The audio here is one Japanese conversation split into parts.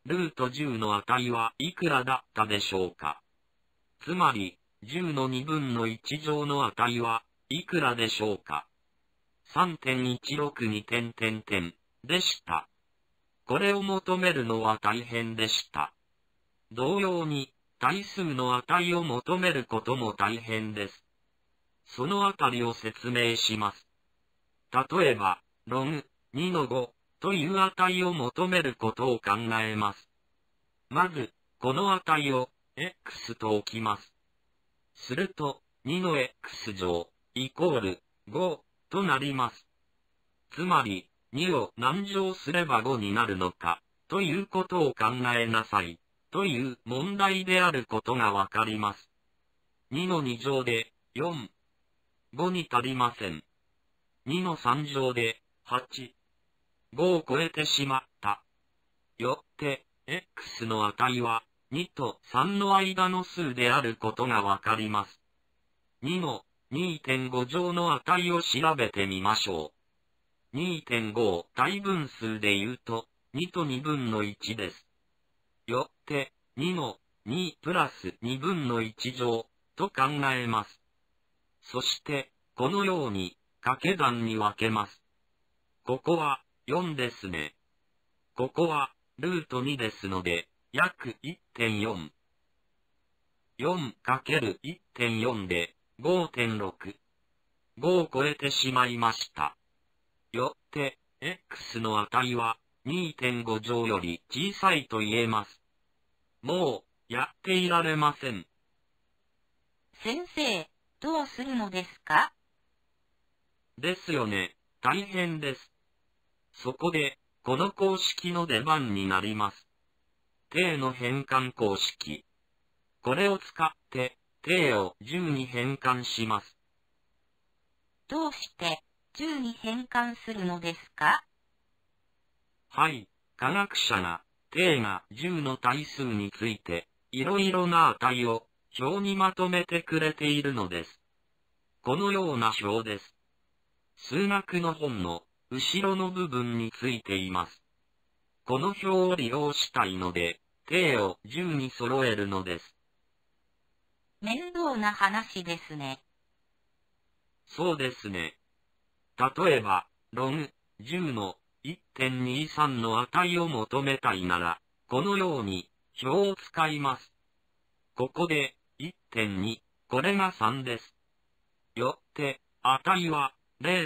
ルート10の値はいくらだったでしょうか。つまり、10の2分の1乗の値はいくらでしょうか。3.162でした。これを求めるのは大変でした。同様に、対数の値を求めることも大変です。そのあたりを説明します。例えば、log2 の5という値を求めることを考えます。まず、この値を x と置きます。すると、2の x 乗イコール5となります。つまり、2を何乗すれば5になるのか、ということを考えなさい、という問題であることがわかります。2の2乗で4、5に足りません。2の3乗で8、5を超えてしまった。よって、x の値は2と3の間の数であることがわかります。2の 2.5 乗の値を調べてみましょう。2.5 を対分数で言うと、2と2分の1です。よって、2の2プラス2分の1乗と考えます。そして、このように掛け算に分けます。ここは4ですね。ここはルート2ですので、約 1.4。4×1.4 で 5.6。5を超えてしまいました。よって、x の値は 2.5 乗より小さいと言えます。もう、やっていられません。 先生、どうするのですか？ ですよね。大変です。そこで、この公式の出番になります。定の変換公式。これを使って、定を10に変換します。 どうして10に変換するのですか？ はい、科学者が、定が10の対数について、いろいろな値を表にまとめてくれているのです。このような表です。数学の本の後ろの部分についています。この表を利用したいので、定を10に揃えるのです。 面倒な話ですね。 そうですね。例えば、log10 の 1.23 の値を求めたいなら、このように表を使います。ここで 1.2、これが3です。よって、値は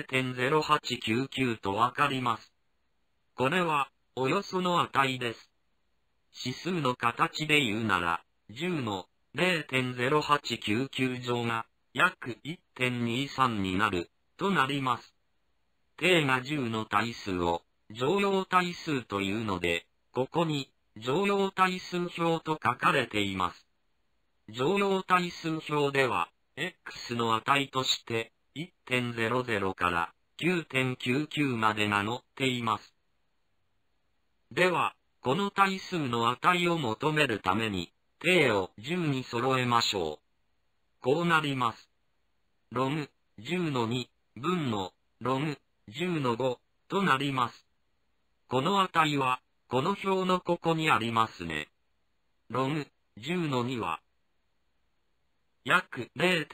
0.0899 とわかります。これは、およその値です。指数の形で言うなら、10の 0.0899 乗が約 1.23 になる、となります。定が10の対数を常用対数というので、ここに常用対数表と書かれています。常用対数表では、x の値として 1.00 から 9.99 までが載っています。では、この対数の値を求めるために、定を10に揃えましょう。こうなります。log10 の2分の log10 の5となります。この値は、この表のここにありますね。log10 の2は、約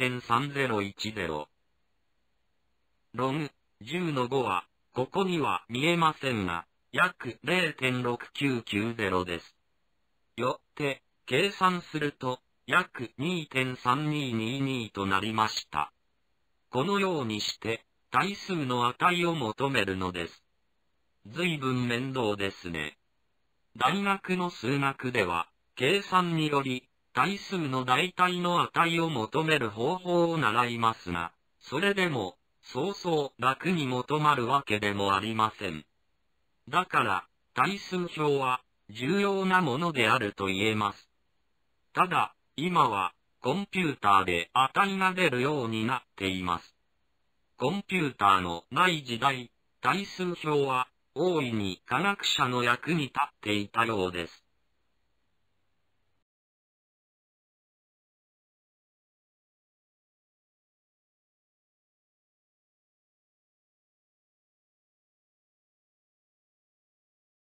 0.3010。log10 の5は、ここには見えませんが、約 0.6990 です。よって、計算すると、約 2.3222 となりました。このようにして、対数の値を求めるのです。ずいぶん面倒ですね。大学の数学では、計算により、対数の大体の値を求める方法を習いますが、それでも、そうそう楽に求まるわけでもありません。だから、対数表は、重要なものであると言えます。ただ、今は、コンピューターで値が出るようになっています。コンピューターのない時代、対数表は、大いに科学者の役に立っていたようです。